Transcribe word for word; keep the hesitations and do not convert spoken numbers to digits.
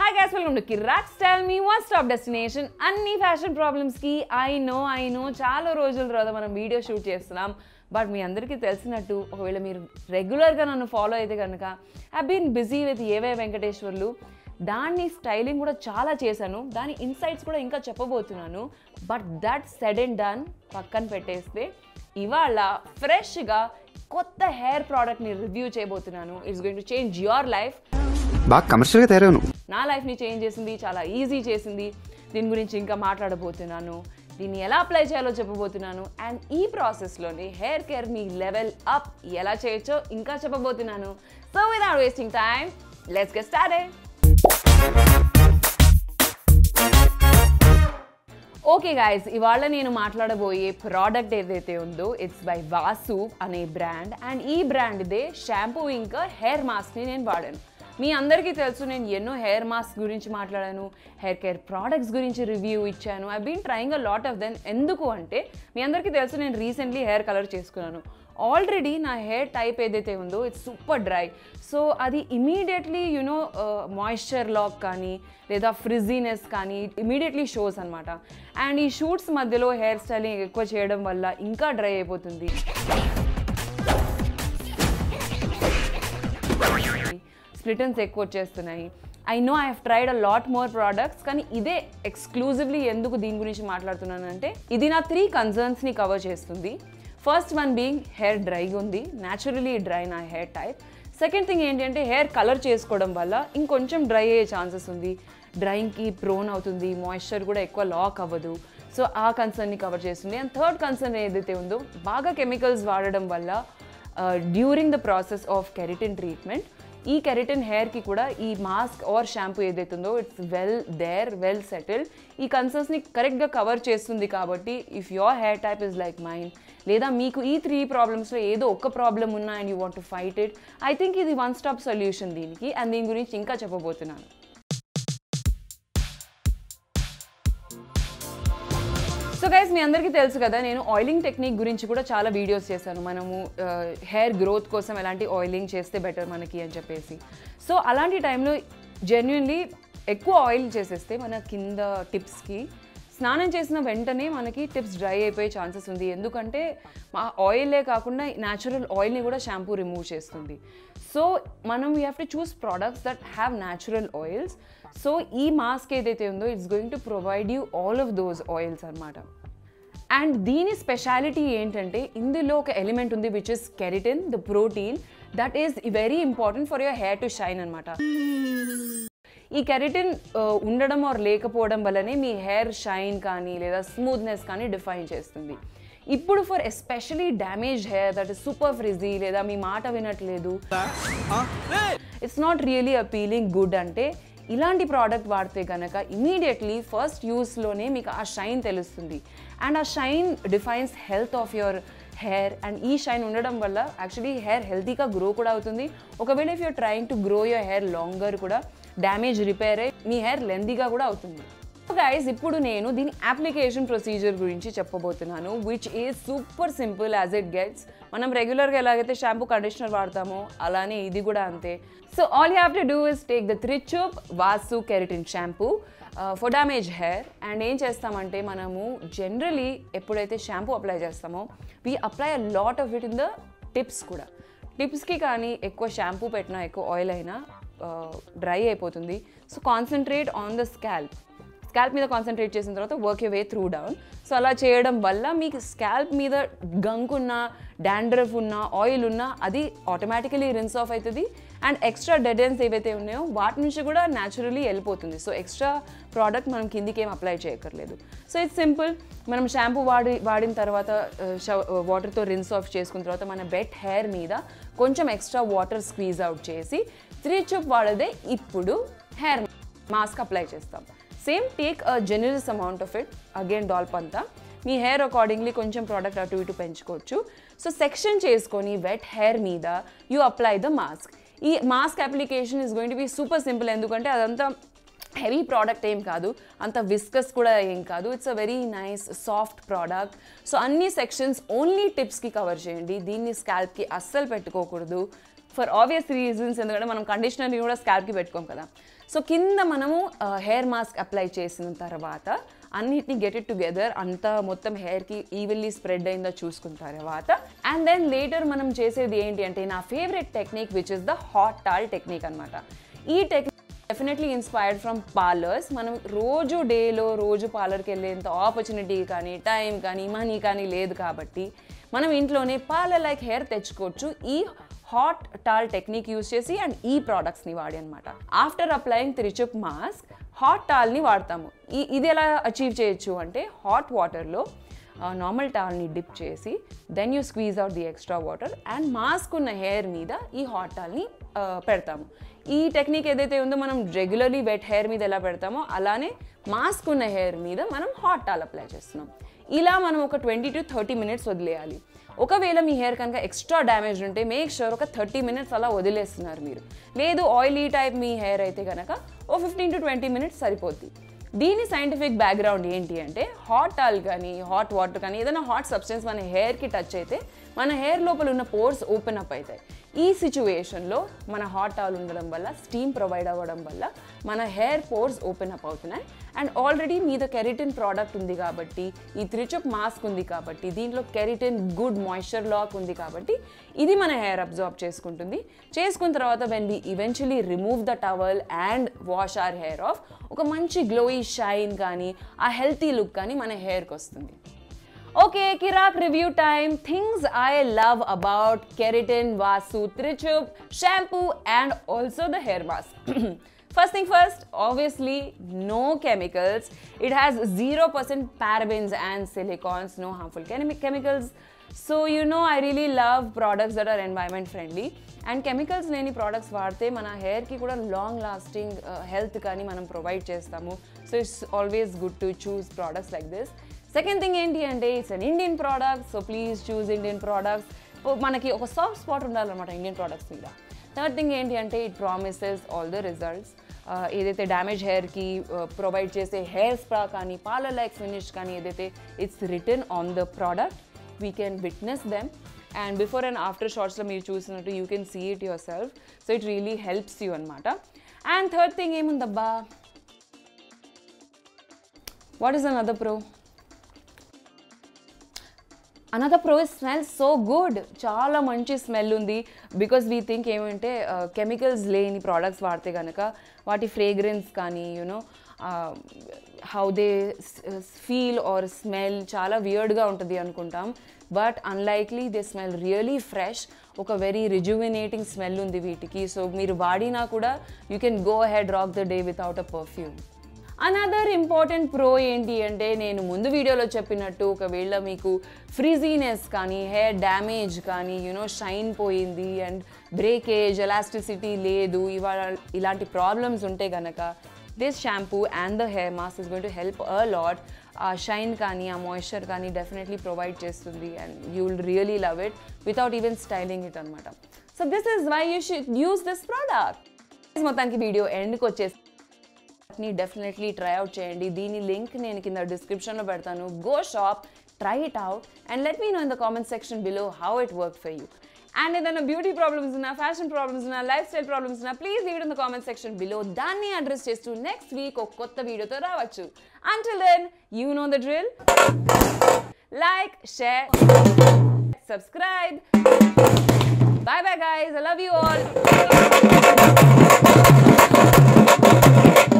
Hi guys, welcome to Kirak Style Me One Stop Destination. Anni fashion problems ki I know I know చాలా రోజుల తర్వాత మనం video shoot చేస్తున్నాం. But మీ అందరికీ తెలిసినట్టు ఒకవేళ మీరు రెగ్యులర్గా నన్ను ఫాలో అయితే కనుక ఐ బీన్ బిజీ విత్ ఏవే వెంకటేశ్వర్లు. దాన్ని స్టైలింగ్ కూడా చాలా చేశాను, దాని ఇన్సైట్స్ కూడా ఇంకా చెప్పబోతున్నాను. But that said and done పక్కన పెట్టేస్తే ఇవాళ ఫ్రెష్గా కొత్త హెయిర్ ప్రోడక్ట్ని రివ్యూ చేయబోతున్నాను. It's going to change your life. బాగా కమర్షియల్గా తయారవును. నా లైఫ్ని చేంజ్ చేసింది, చాలా ఈజీ చేసింది. దీని గురించి ఇంకా మాట్లాడబోతున్నాను, దీన్ని ఎలా అప్లై చేయాలో చెప్పబోతున్నాను. అండ్ ఈ ప్రాసెస్లోనే హెయిర్ కేర్ మీ లెవెల్ అప్ ఎలా చేయొచ్చో ఇంకా చెప్పబోతున్నాను. So without wasting time let's get started. Okay guys, ఇవాళ నేను మాట్లాడబోయే ప్రోడక్ట్ ఏదైతే ఉందో ఇట్స్ బై వాసు అనే బ్రాండ్. అండ్ ఈ బ్రాండ్దే షాంపూ ఇంకా హెయిర్ మాస్క్ని నేను వాడాను. మీ అందరికీ తెలుసు నేను ఎన్నో హెయిర్ మాస్క్ గురించి మాట్లాడాను, హెయిర్ కేర్ ప్రోడక్ట్స్ గురించి రివ్యూ ఇచ్చాను. I been trying a lot of then. ఎందుకు అంటే మీ అందరికీ తెలుసు నేను రీసెంట్లీ హెయిర్ కలర్ చేసుకున్నాను. ఆల్రెడీ నా హెయిర్ టైప్ ఏదైతే ఉందో ఇట్స్ సూపర్ డ్రై. సో అది ఇమీడియట్లీ యునో మాయిశ్చర్ లాక్ కానీ లేదా ఫ్రిజీనెస్ కానీ ఇమీడియట్లీ షోస్ అనమాట. అండ్ ఈ షూట్స్ మధ్యలో హెయిర్ స్టైలింగ్ ఎక్కువ చేయడం వల్ల ఇంకా డ్రై అయిపోతుంది, స్ప్లిటన్స్ ఎక్కువ వచ్చేస్తున్నాయి. I know I have tried a lot more products, కానీ ఇదే ఎక్స్క్లూజివ్లీ ఎందుకు దీని గురించి మాట్లాడుతున్నాను అంటే ఇది నా త్రీ కన్సర్న్స్ని కవర్ చేస్తుంది. ఫస్ట్ వన్ బీయింగ్ హెయిర్ డ్రైగా ఉంది, న్యాచురలీ డ్రై నా హెయిర్ టైప్. సెకండ్ థింగ్ ఏంటంటే హెయిర్ కలర్ చేసుకోవడం వల్ల ఇంకొంచెం డ్రై అయ్యే ఛాన్సెస్ ఉంది, డ్రైయింగ్కి ప్రోన్ అవుతుంది, మాయిశ్చర్ కూడా ఎక్కువ లాక్ అవ్వదు. సో ఆ కన్సర్న్ని కవర్ చేస్తుంది. అండ్ థర్డ్ కన్సర్న్ ఏదైతే ఉందో బాగా కెమికల్స్ వాడడం వల్ల during the process of keratin treatment ఈ కెరటిన్ హెయిర్కి కూడా ఈ మాస్క్ ఆర్ షాంపూ ఏదైతే ఉందో it's well there well settled. ఈ కన్సర్న్స్ని కరెక్ట్గా కవర్ చేస్తుంది. కాబట్టి if your hair type is like mind, లేదా మీకు ఈ త్రీ ప్రాబ్లమ్స్లో ఏదో ఒక ప్రాబ్లం ఉన్నా and you want to fight it, I think ఇది వన్ స్టాప్ సొల్యూషన్ దీనికి. అండ్ దీని గురించి ఇంకా చెప్పబోతున్నాను. సో గైస్, మీ అందరికీ తెలుసు కదా నేను ఆయిలింగ్ టెక్నిక్ గురించి కూడా చాలా వీడియోస్ చేశాను. మనము హెయిర్ గ్రోత్ కోసం ఎలాంటి ఆయిలింగ్ చేస్తే బెటర్ మనకి అని చెప్పేసి. సో అలాంటి టైంలో జెన్యున్లీ ఎక్కువ ఆయిల్ చేసేస్తే మన కింద టిప్స్కి స్నానం చేసిన వెంటనే మనకి టిప్స్ డ్రై అయిపోయే ఛాన్సెస్ ఉంది. ఎందుకంటే మా ఆయిలే కాకుండా న్యాచురల్ ఆయిల్ని కూడా షాంపూ రిమూవ్ చేస్తుంది. సో మనం we have to choose products that have natural oils. So ఈ మాస్క్ ఏదైతే ఉందో it's going to provide you all of those oils అనమాట. అండ్ దీని స్పెషాలిటీ ఏంటంటే ఇందులో ఒక ఎలిమెంట్ ఉంది which is keratin, the protein that is very important for your hair to shine అనమాట. ఈ కెరటిన్ ఉండడం ఆర్ లేకపోవడం వల్లనే మీ హెయిర్ షైన్ కానీ లేదా స్మూత్నెస్ కానీ డిఫైన్ చేస్తుంది. ఇప్పుడు for especially damage hair that is super frizzy లేదా మీ మాట వినట్లేదు, it's not really appealing good అంటే ఇలాంటి ప్రోడక్ట్ వాడితే కనుక ఇమీడియట్లీ ఫస్ట్ యూస్లోనే మీకు ఆ షైన్ తెలుస్తుంది. అండ్ ఆ shine defines health of your hair. And ఈ షైన్ ఉండడం వల్ల యాక్చువల్లీ హెయిర్ హెల్తీగా గ్రో కూడా అవుతుంది. ఒకవేళ if you're trying to grow your hair longer కూడా డ్యామేజ్ రిపేర్ అయ్యి మీ హెయిర్ లెంతీగా కూడా అవుతుంది. సో గైస్, ఇప్పుడు నేను దీని అప్లికేషన్ ప్రొసీజర్ గురించి చెప్పబోతున్నాను, which is super simple as it gets. మనం రెగ్యులర్గా ఎలాగైతే షాంపూ కండిషనర్ వాడతామో అలానే ఇది కూడా అంతే. So all you have to do is take the Trichup వాసు keratin shampoo for damage hair. And ఏం చేస్తామంటే మనము జనరలీ ఎప్పుడైతే షాంపూ అప్లై చేస్తామో we apply a lot of it in the tips కూడా. టిప్స్కి కానీ ఎక్కువ షాంపూ పెట్టినా ఎక్కువ ఆయిల్ అయినా డ్రై అయిపోతుంది. So concentrate on the scalp. Scalp మీద కాన్సన్ట్రేట్ చేసిన తర్వాత work you way through down. So అలా చేయడం వల్ల మీకు స్కాల్ప్ మీద గంక్ ఉన్న, డాండ్రఫ్ ఉన్న, ఆయిల్ ఉన్న అది ఆటోమేటికలీ రిన్స్ ఆఫ్ అవుతుంది. అండ్ ఎక్స్ట్రా డెడ్ ఎండ్స్ ఏవైతే ఉన్నాయో వాటి నుంచి కూడా న్యాచురలీ వెళ్ళిపోతుంది. సో ఎక్స్ట్రా ప్రోడక్ట్ మనం కిందికి ఏం అప్లై చేయక్కర్లేదు. So it's simple. మనం షాంపూ వాడి వాడిన తర్వాత వాటర్తో రిన్స్ ఆఫ్ చేసుకున్న తర్వాత మన వెట్ హెయిర్ మీద కొంచెం ఎక్స్ట్రా వాటర్ స్క్వీజ్ అవుట్ చేసి త్రీ చూప్ వాడదే ఇప్పుడు హెయిర్ మాస్క్ అప్లై చేస్తాం. Same take a generous amount of it, again dollop అంతా. మీ హెయిర్ అకార్డింగ్లీ కొంచెం ప్రోడక్ట్ అటు ఇటు పెంచుకోవచ్చు. సో సెక్షన్ చేసుకొని వెట్ హెయిర్ మీద యూ అప్లై ద మాస్క్. ఈ mask application is going to be super simple. ఎందుకంటే అదంతా హెవీ ప్రోడక్ట్ ఏం కాదు, అంత విస్కస్ కూడా ఏం కాదు. It's a very nice soft product. So అన్ని సెక్షన్స్ ఓన్లీ టిప్స్కి కవర్ చేయండి. దీన్ని స్కాల్ప్కి అస్సలు పెట్టుకోకూడదు. ఫర్ ఆబ్వియస్ రీజన్స్, ఎందుకంటే మనం కండిషనర్ని కూడా స్కాల్ప్కి పెట్టుకోం కదా. సో కింద మనము హెయిర్ మాస్క్ అప్లై చేసిన తర్వాత అన్నిటిని గెట్ ఇట్ టుగెదర్, అంతా మొత్తం హెయిర్కి ఈవెన్లీ స్ప్రెడ్ అయిందో చూసుకున్న తర్వాత అండ్ దెన్ లేటర్ మనం చేసేది ఏంటి అంటే నా favourite technique which is the hot towel technique అనమాట. ఈ technique definitely inspired from parlours. మనం రోజు డేలో రోజు పార్లర్కి వెళ్ళేంత ఆపర్చునిటీ కానీ టైం కానీ మనీ కానీ లేదు కాబట్టి మనం ఇంట్లోనే పార్లర్ లైక్ హెయిర్ తెచ్చుకోవచ్చు ఈ హాట్ టాల్ టెక్నిక్ యూస్ చేసి అండ్ ఈ ప్రోడక్ట్స్ని వాడి అనమాట. After applying Trichup mask hot టాల్ని వాడతాము. ఈ ఇది ఎలా అచీవ్ చేయొచ్చు అంటే హాట్ వాటర్లో నార్మల్ టాల్ని డిప్ చేసి then you squeeze out the extra water and mask ఉన్న హెయిర్ మీద ఈ హాట్ టాల్ని పెడతాము. ఈ టెక్నిక్ ఏదైతే ఉందో మనం రెగ్యులర్లీ వెట్ హెయిర్ మీద ఎలా పెడతామో అలానే మాస్క్ ఉన్న హెయిర్ మీద మనం హాట్ టాల్ అప్లై చేస్తున్నాం. ఇలా మనం ఒక ట్వంటీ టు థర్టీ మినిట్స్ వదిలేయాలి. ఒకవేళ మీ హెయిర్ కనుక ఎక్స్ట్రా డ్యామేజ్ ఉంటే మేక్ షూర్ ఒక థర్టీ మినిట్స్ అలా వదిలేస్తున్నారు మీరు. లేదు ఆయిలీ టైప్ మీ హెయిర్ అయితే కనుక ఓ ఫిఫ్టీన్ టు ట్వంటీ మినిట్స్ సరిపోద్ది. దీని సైంటిఫిక్ బ్యాక్గ్రౌండ్ ఏంటి అంటే హాట్ టాల్ కానీ హాట్ వాటర్ కానీ ఏదైనా హాట్ సబ్స్టెన్స్ మన హెయిర్కి టచ్ అయితే మన హెయిర్ లోపల ఉన్న పోర్స్ ఓపెన్ అప్ అవుతాయి. ఈ సిచ్యువేషన్లో మన హాట్ టాల్ ఉండడం వల్ల స్టీమ్ ప్రొవైడ్ అవ్వడం వల్ల మన హెయిర్ పోర్స్ ఓపెన్ అప్ అవుతున్నాయి. అండ్ ఆల్రెడీ మీద కెరటిన్ ప్రోడక్ట్ ఉంది కాబట్టి ఈ త్రిచుప్ మాస్క్ ఉంది కాబట్టి దీంట్లో కెరటిన్ గుడ్ మాయిశ్చర్ లాక్ ఉంది కాబట్టి ఇది మన హెయిర్ అబ్జార్బ్ చేసుకుంటుంది. చేసుకున్న తర్వాత when we eventually remove the towel and wash our hair off ఒక మంచి గ్లోయి షైన్ కానీ ఆ హెల్తీ లుక్ కానీ మన హెయిర్కి వస్తుంది. Okay, Kirak review time. Things I love about Keratin Vasu Trichup shampoo and also the hair mask. First thing first, obviously no chemicals. It has zero percent parabens and silicons, no harmful chemi chemicals. So you know I really love products that are environment friendly. And chemicals లేని products వాడితే మన హెయిర్కి కూడా long lasting health కానీ మనం provide చేస్తాము. So it's always good to choose products like this. Second thing ఏంటి అంటే it's an Indian product, so please choose Indian products. మనకి ఒక సాఫ్ట్ స్పాట్ ఉండాలన్నమాట ఇండియన్ ప్రోడక్ట్స్ మీద. థర్డ్ థింగ్ ఏంటి అంటే it promises all the results. ఏదైతే damage హెయిర్కి ప్రొవైడ్ చేసే హెయిర్ స్ప్రా కానీ పార్లర్ లైక్ ఫినిష్ కానీ ఏదైతే it's return on the product we can witness them and before and after షార్ట్స్లో మీరు చూసినట్టు you can see it yourself. So it really helps you అనమాట. And third thing ఏముందబ్బా, what is another pro? Another pro is smell so good. చాలా మంచి smell ఉంది. Because we think ఏమంటే chemicals లేని ప్రోడక్ట్స్ వాడితే కనుక వాటి ఫ్రేగ్రెన్స్ కానీ you know how they feel or smell చాలా వియర్డ్గా ఉంటుంది అనుకుంటాం. But unlikely they smell really fresh. ఒక వెరీ రిజువినేటింగ్ స్మెల్ ఉంది వీటికి. సో మీరు వాడినా కూడా you can go ahead rock the day without a perfume. Another important pro ఏంటి అంటే నేను ముందు వీడియోలో చెప్పినట్టు ఒకవేళ మీకు ఫ్రీజీనెస్ కానీ హెయిర్ డ్యామేజ్ కానీ యూనో షైన్ పోయింది అండ్ బ్రేకేజ్ ఎలాస్టిసిటీ లేదు ఇవాళ ఇలాంటి ప్రాబ్లమ్స్ ఉంటే కనుక this shampoo and the hair mask is going to help a lot. ఆ షైన్ కానీ ఆ మాయిశ్చర్ కానీ డెఫినెట్లీ ప్రొవైడ్ చేస్తుంది and you will really love it without even styling it అనమాట. So this is why you should use this product. మొత్తానికి video ఎండ్కి వచ్చేసి definitely try out చేయండి. దీని లింక్ నేను కింద డిస్క్రిప్షన్లో పెడతాను. Go shop, try it out and let me know in the comment section below how it work for you. And ఏదైనా బ్యూటీ ప్రాబ్లమ్స్ ఉన్నా, ఫ్యాషన్ ప్రాబ్లమ్స్ ఉన్నా, లైఫ్ స్టైల్ ప్రాబ్లమ్స్ ఉన్నా please leave it in the comment section below. దాన్ని address చేస్తూ next week ఒక కొత్త వీడియోతో రావచ్చు. Until then, you know the drill. Like, share, subscribe. Bye bye guys. I love you all.